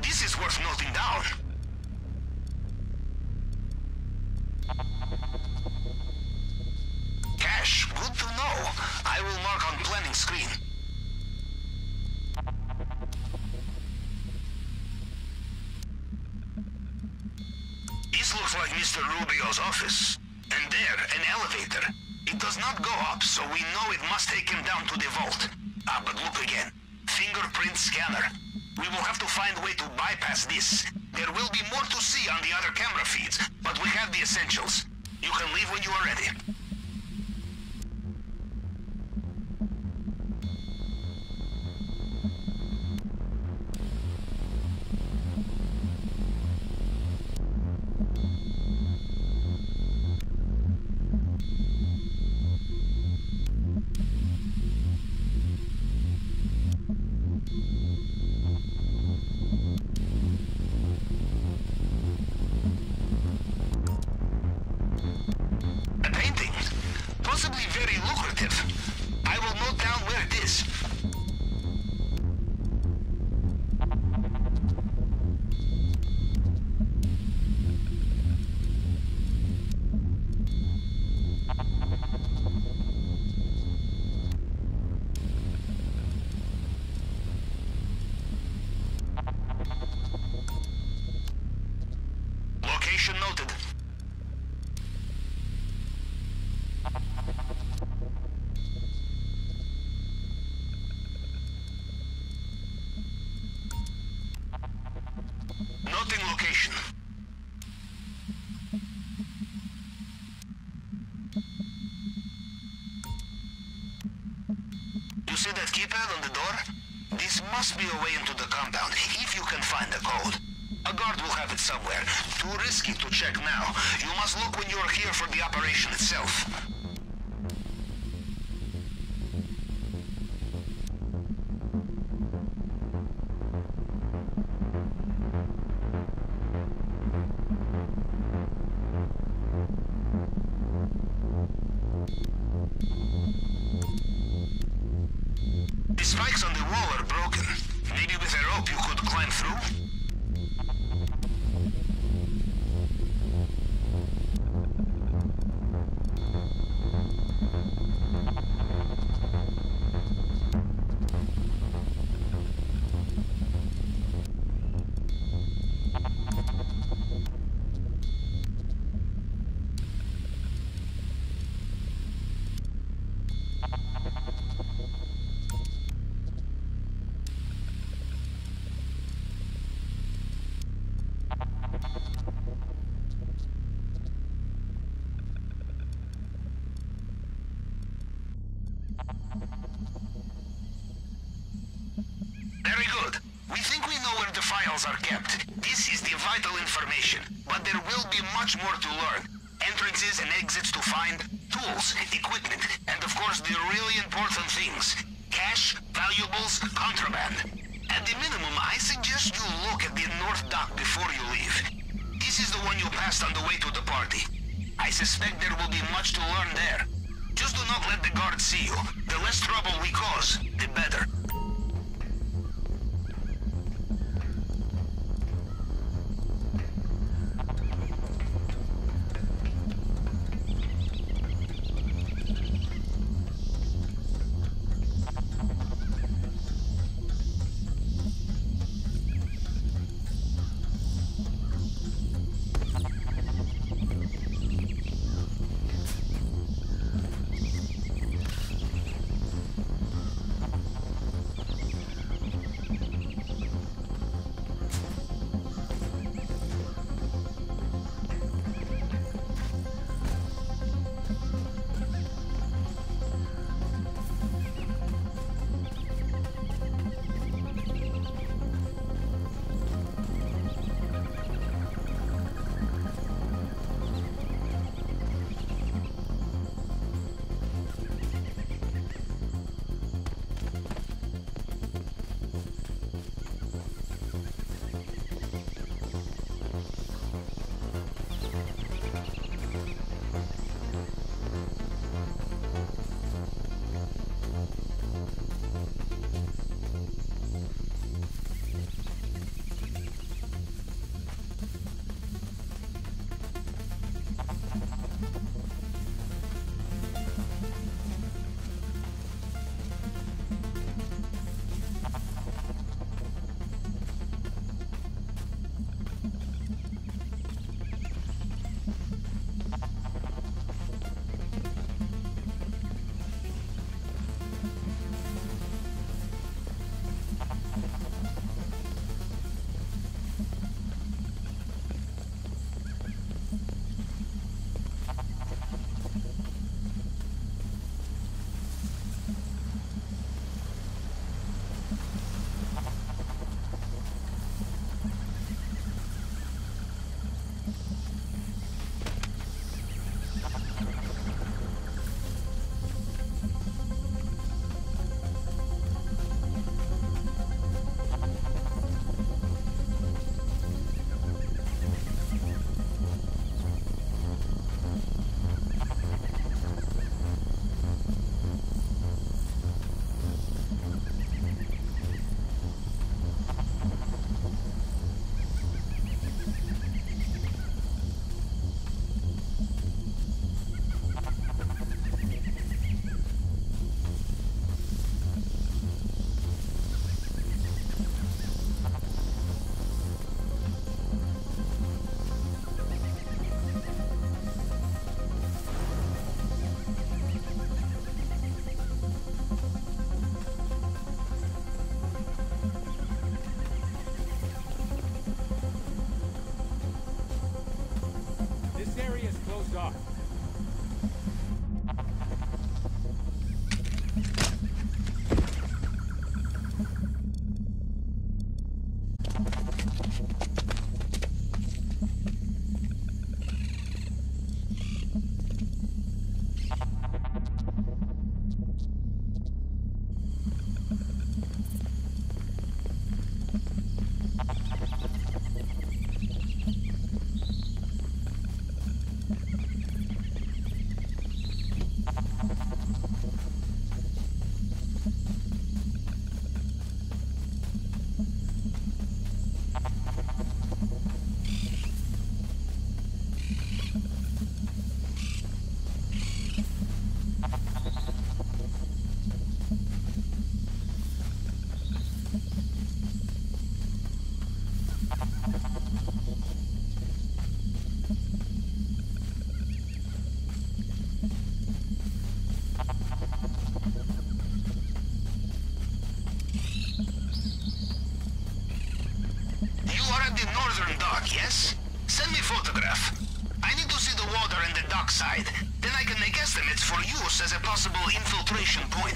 This is worth noting down. Cash, good to know. I will mark on planning screen. This looks like Mr. Rubio's office. And there, an elevator. It does not go up, so we know it must take him down to the vault. But look again. Fingerprint scanner. We will have to find a way to bypass this. There will be more to see on the other camera feeds, but we have the essentials. You can leave when you are ready. Location noted. Noting location. You see that keypad on the door? This must be a way into the compound, if you can find the code. A guard will have it somewhere. Too risky to check now. You must look when you are here for the operation itself. The spikes on the wall are broken. Maybe with a rope you could climb through? Very good. We think we know where the files are kept. This is the vital information, but there will be much more to learn. Entrances and exits to find, tools, equipment, and of course the really important things. Cash, valuables, contraband. At the minimum, I suggest you look at the north dock before you leave. This is the one you passed on the way to the party. I suspect there will be much to learn there. Just do not let the guards see you. The less trouble we cause, the better. dock, yes? Send me photograph. I need to see the water and the dock side. Then I can make estimates for use as a possible infiltration point.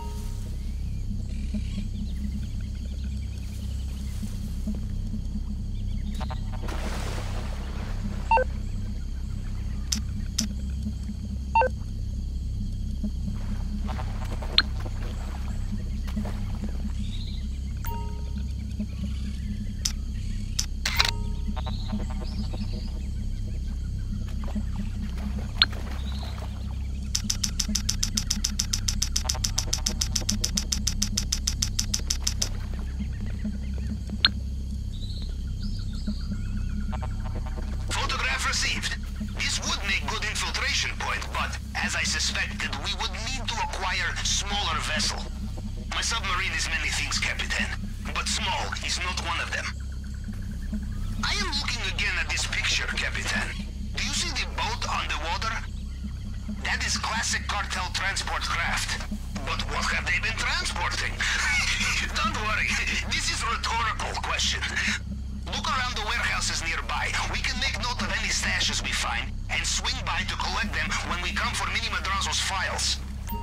Received. This would make good infiltration point, but as I suspected, we would need to acquire smaller vessel. My submarine is many things, Capitan, but small is not one of them. I am looking again at this picture, Capitan. Do you see the boat on the water? That is classic cartel transport craft. But what have they been transporting? Don't worry, this is a rhetorical question. Look around the warehouses nearby. We can make note of any stashes we find, and swing by to collect them when we come for Mini Madrazo's files.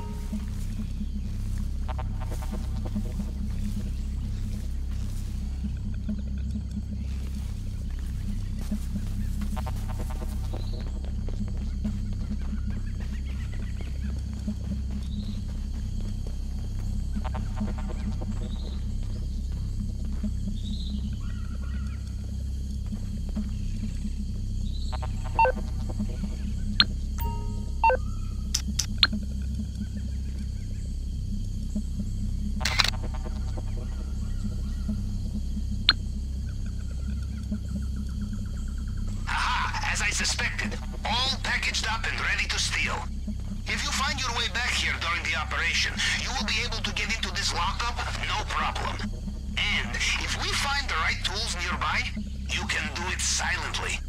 As I suspected, all packaged up and ready to steal. If you find your way back here during the operation, you will be able to get into this lockup, no problem. And if we find the right tools nearby, you can do it silently.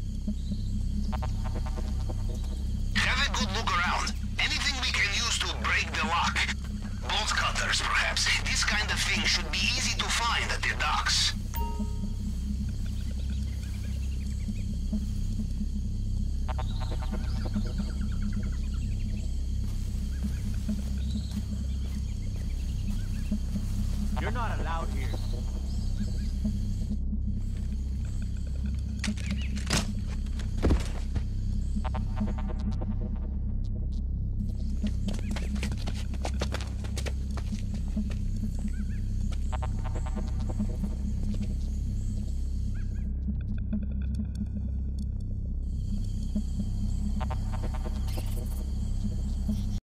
Have a good look around. Anything we can use to break the lock. Bolt cutters, perhaps. This kind of thing should be easy to find at the docks. You're not allowed here.